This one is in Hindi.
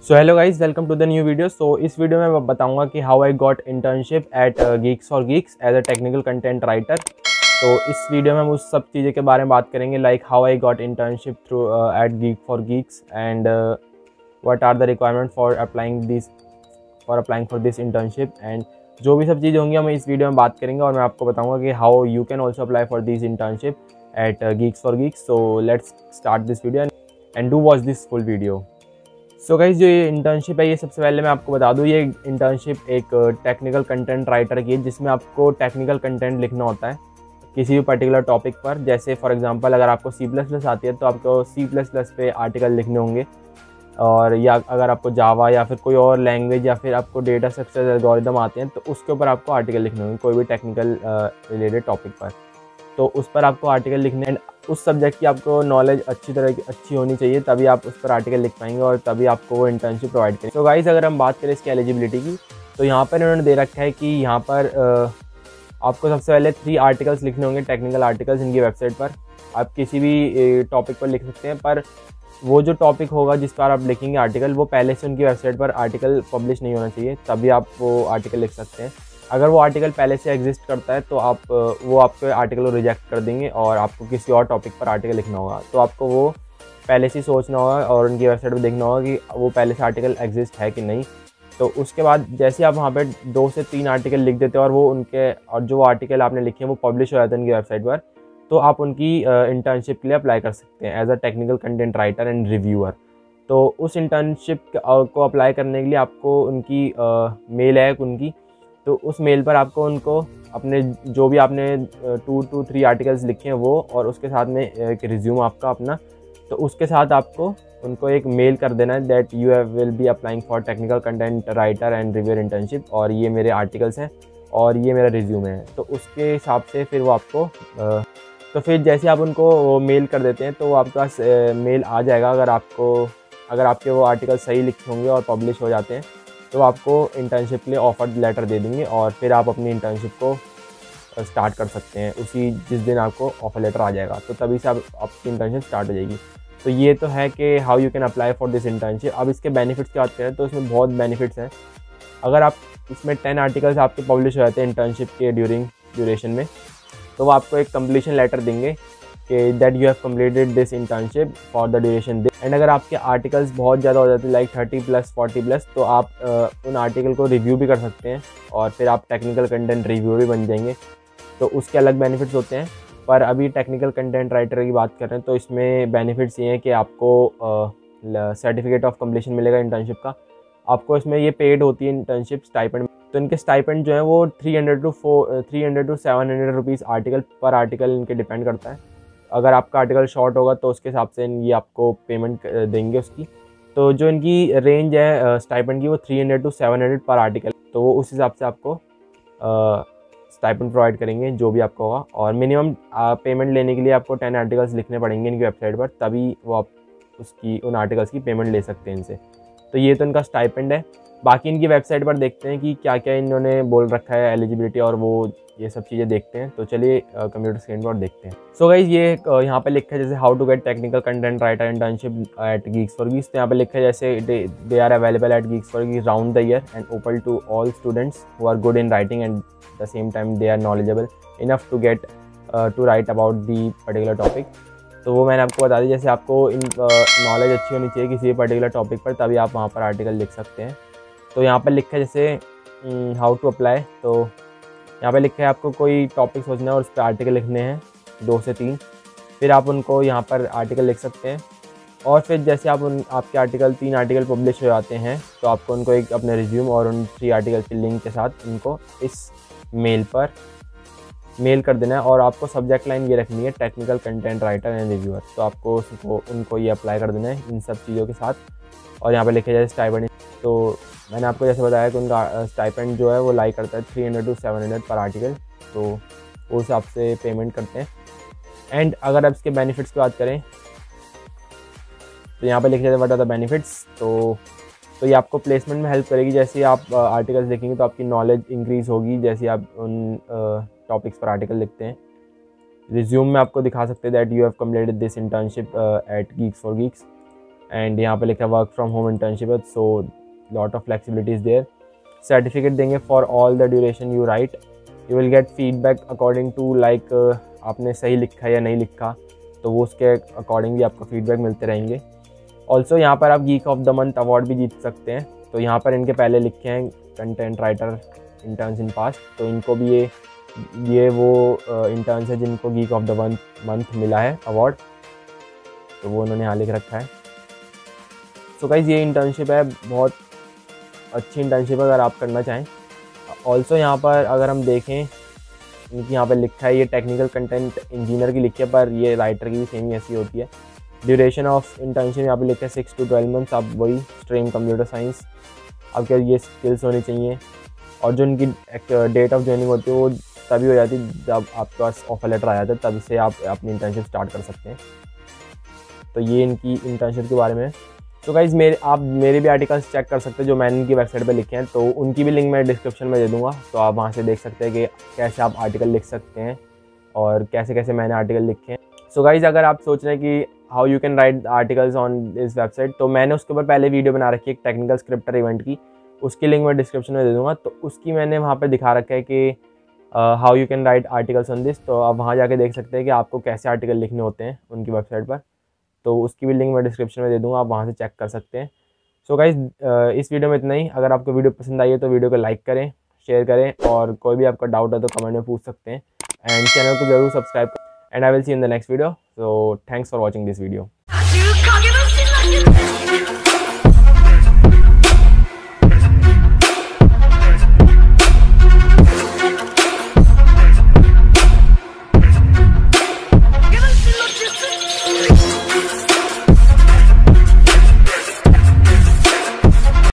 So hello guys, welcome to the new video. So इस वीडियो में मैं बताऊंगा कि how I got internship at Geeks for Geeks as a technical content writer. तो इस वीडियो में हम उस सब चीज़ें के बारे में बात करेंगे, like how I got internship through at Geek for Geeks and what are the requirement for applying for this internship. And जो भी सब चीज़ें होंगी हम इस वीडियो में बात करेंगे और मैं आपको बताऊँगा कि how you can also apply for this internship at Geeks for Geeks. So let's start this video and do watch this full video. So guys, जो ये इंटर्नशिप है, ये सबसे पहले मैं आपको बता दूँ, ये इंटर्नशिप एक टेक्निकल कंटेंट राइटर की है, जिसमें आपको टेक्निकल कंटेंट लिखना होता है किसी भी पर्टिकुलर टॉपिक पर। जैसे फॉर एग्जांपल, अगर आपको C++ आती है तो आपको C++ पे आर्टिकल लिखने होंगे, और या अगर आपको जावा या फिर कोई और लैंग्वेज या फिर आपको डेटा स्ट्रक्चर एल्गोरिदम आते हैं तो उसके ऊपर आपको आर्टिकल लिखने होंगे, कोई भी टेक्निकल रिलेटेड टॉपिक पर। तो उस पर आपको आर्टिकल लिखने एंड उस सब्जेक्ट की आपको नॉलेज अच्छी होनी चाहिए, तभी आप उस पर आर्टिकल लिख पाएंगे और तभी आपको वो इंटर्नशिप प्रोवाइड करेंगे। तो गाइस, अगर हम बात करें इसकी एलिजिबिलिटी की, तो यहाँ पर इन्होंने दे रखा है कि यहाँ पर आपको सबसे पहले 3 आर्टिकल्स लिखने होंगे, टेक्निकल आर्टिकल्स इनकी वेबसाइट पर। आप किसी भी टॉपिक पर लिख सकते हैं, पर वो जो टॉपिक होगा जिस पर आप लिखेंगे आर्टिकल, वो पहले से उनकी वेबसाइट पर आर्टिकल पब्लिश नहीं होना चाहिए, तभी आप वो आर्टिकल लिख सकते हैं। अगर वो आर्टिकल पहले से एग्जिस्ट करता है तो वो आपके आर्टिकल को रिजेक्ट कर देंगे और आपको किसी और टॉपिक पर आर्टिकल लिखना होगा। तो आपको वो पहले से सोचना होगा और उनकी वेबसाइट पर देखना होगा कि वो पहले से आर्टिकल एग्जिस्ट है कि नहीं। तो उसके बाद जैसे आप वहाँ पे 2 से 3 आर्टिकल लिख देते हैं और जो आर्टिकल आपने लिखे हैं वो पब्लिश हो जाते हैं उनकी वेबसाइट पर, तो आप उनकी इंटर्नशिप के लिए अप्लाई कर सकते हैं as a technical content writer and reviewer. तो उस इंटर्नशिप को अप्लाई करने के लिए आपको उनकी मेल है उनकी, तो उस मेल पर आपको उनको अपने जो भी आपने 2 to 3 आर्टिकल्स लिखे हैं वो, और उसके साथ में एक रिज्यूम आपका अपना, तो उसके साथ आपको उनको एक मेल कर देना है that you will be applying for technical content writer and reviewer internship, और ये मेरे आर्टिकल्स हैं और ये मेरा रिज्यूम है। तो उसके हिसाब से फिर वो आपको तो फिर जैसे आप उनको वो मेल कर देते हैं तो वो आपके पास मेल आ जाएगा। अगर आपके वो आर्टिकल सही लिखे होंगे और पब्लिश हो जाते हैं तो आपको इंटर्नशिप के लिए ऑफर लेटर दे देंगे और फिर आप अपनी इंटर्नशिप को स्टार्ट कर सकते हैं जिस दिन आपको ऑफर लेटर आ जाएगा, तो तभी से आपकी इंटर्नशिप स्टार्ट हो जाएगी। तो ये तो है कि how you can apply for this internship. अब इसके बेनिफिट्स की बात करें तो इसमें बहुत बेनिफिट्स हैं। अगर आप इसमें 10 आर्टिकल्स आपके पब्लिश हो जाते हैं इंटर्नशिप के ड्यूरेशन में, तो वो आपको एक कंप्लीशन लेटर देंगे कि that you have completed this internship for the duration this. And अगर आपके आर्टिकल्स बहुत ज़्यादा हो जाते हैं लाइक 30+ 40+, तो आप उन आर्टिकल को रिव्यू भी कर सकते हैं और फिर आप टेक्निकल कंटेंट रिव्यूअर भी बन जाएंगे। तो उसके अलग बेनिफिट्स होते हैं, पर अभी टेक्निकल कंटेंट राइटर की बात कर रहे हैं तो इसमें बेनिफिट्स ये हैं कि आपको सर्टिफिकेट ऑफ कम्प्लीशन मिलेगा इंटर्नशिप का। आपको इसमें ये पेड होती है इंटर्नशिप स्टाइपेंड, तो इनके स्टाइपेंड जो है वो 300 to 700 रुपीज़ पर आर्टिकल इनके डिपेंड करता है। अगर आपका आर्टिकल शॉर्ट होगा तो उसके हिसाब से ये आपको पेमेंट देंगे उसकी। तो जो इनकी रेंज है स्टाइपेंड की, वो 300 to 700 पर आर्टिकल, तो वो उस हिसाब से आपको स्टाइपेंड प्रोवाइड करेंगे जो भी आपका होगा। और मिनिमम पेमेंट लेने के लिए आपको 10 आर्टिकल्स लिखने पड़ेंगे इनकी वेबसाइट पर, तभी वो आप उन आर्टिकल्स की पेमेंट ले सकते हैं इनसे। तो ये तो इनका स्टाइपेंड है। बाकी इनकी वेबसाइट पर देखते हैं कि क्या क्या इन्होंने बोल रखा है एलिजिबिलिटी, और वो ये सब चीज़ें देखते हैं। तो चलिए कंप्यूटर स्क्रीन पर देखते हैं। सो गाइस, ये यहाँ पे लिखा है जैसे how to get technical content writer internship at Geeks for Geeks. तो यहाँ पे लिखा है जैसे they are available at Geeks for Geeks round the year and open to all students who are good in writing and the same time they are knowledgeable enough to get to write about the particular topic. तो वो मैंने आपको बता दी, जैसे आपको नॉलेज अच्छी होनी चाहिए किसी पर्टिकुलर टॉपिक पर, तभी आप वहाँ पर आर्टिकल लिख सकते हैं। तो यहाँ पर लिखा है जैसे हाउ टू अप्लाई। तो यहाँ पे लिखा है आपको कोई टॉपिक सोचना है और उस पर आर्टिकल लिखने हैं 2 से 3, फिर आप उनको यहाँ पर आर्टिकल लिख सकते हैं। और फिर जैसे आपके 3 आर्टिकल पब्लिश हो जाते हैं तो आपको उनको एक अपने रिज्यूम और उन 3 आर्टिकल की लिंक के साथ उनको इस मेल पर मेल कर देना है। और आपको सब्जेक्ट लाइन ये रखनी है technical content writer and reviewer. तो आपको उनको ये अप्लाई कर देना है इन सब चीज़ों के साथ। और यहाँ पे लिखे जाए स्टाइपेंड, तो मैंने आपको जैसे बताया कि उनका स्टाइपेंड जो है वो लाई करता है 300 to 700 पर आर्टिकल, तो उस हिसाब से पेमेंट करते हैं। एंड अगर आप इसके बेनिफिट्स की बात करें तो यहाँ पे लिखे जाते हैं व्हाट आर द बेनिफिट्स। तो ये आपको प्लेसमेंट में हेल्प करेगी। जैसे आप आर्टिकल्स लिखेंगे तो आपकी नॉलेज इंक्रीज़ होगी जैसे आप उन टॉपिक्स पर आर्टिकल लिखते हैं। रिज्यूम में आपको दिखा सकते हैं that you have completed this internship at Geeks for Geeks. And यहाँ पे लिखा है work from home internship, so lot of flexibility is there. Certificate देंगे for all the duration you write, you will get feedback according to like आपने सही लिखा या नहीं लिखा, तो वो उसके अकॉर्डिंग भी आपको फीडबैक मिलते रहेंगे। ऑल्सो यहाँ पर आप geek of the month award भी जीत सकते हैं। तो यहाँ पर इनके पहले लिखे हैं content writer interns in past, तो इनको भी ये वो इंटर्न्स है जिनको गीक ऑफ द मंथ मिला है अवार्ड, तो वो उन्होंने यहाँ लिख रखा है। सो गाइस ये इंटर्नशिप है, बहुत अच्छी इंटर्नशिप अगर आप करना चाहें। ऑल्सो यहाँ पर अगर हम देखें, इनकी यहाँ पर लिखा है ये टेक्निकल कंटेंट इंजीनियर की लिखी है, पर ये राइटर की भी सेम ही ऐसी होती है। ड्यूरेशन ऑफ इंटर्नशिप यहाँ पे लिखा है 6 to 12 मंथ्स। आप वही स्ट्रीम कंप्यूटर साइंस, आपके ये स्किल्स होनी चाहिए। और जो इनकी डेट ऑफ ज्वाइनिंग होती है वो तभी हो जाती है जब आपके पास ऑफर लेटर आ जाता है, तभी से आप अपनी इंटर्नशिप स्टार्ट कर सकते हैं। तो ये इनकी इंटर्नशिप के बारे में है। तो गाइज़ आप मेरे भी आर्टिकल्स चेक कर सकते हैं जो मैंने इनकी वेबसाइट पे लिखे हैं, तो उनकी भी लिंक मैं डिस्क्रिप्शन में दे दूँगा, तो आप वहाँ से देख सकते हैं कि कैसे आप आर्टिकल लिख सकते हैं और कैसे कैसे मैंने आर्टिकल लिखे हैं। सो गाइज़ अगर आप सोच रहे हैं कि how you can write articles on this website, तो मैंने उसके ऊपर पहले वीडियो बना रखी है एक टेक्निकल स्क्रिप्टर इवेंट की, उसकी लिंक मैं डिस्क्रिप्शन में दे दूँगा। तो उसकी मैंने वहाँ पर दिखा रखा है कि how you can write articles on this, तो आप वहाँ जाके देख सकते हैं कि आपको कैसे आर्टिकल लिखने होते हैं उनकी वेबसाइट पर, तो उसकी भी लिंक मैं डिस्क्रिप्शन में दे दूँगा, आप वहाँ से चेक कर सकते हैं। सो गाइज़ इस वीडियो में इतना ही। अगर आपको वीडियो पसंद आई है तो वीडियो को लाइक करें, शेयर करें, और कोई भी आपका डाउट है तो कमेंट में पूछ सकते हैं, एंड चैनल को जरूर सब्सक्राइब करें। And I will see in the next video, so thanks for watching this video.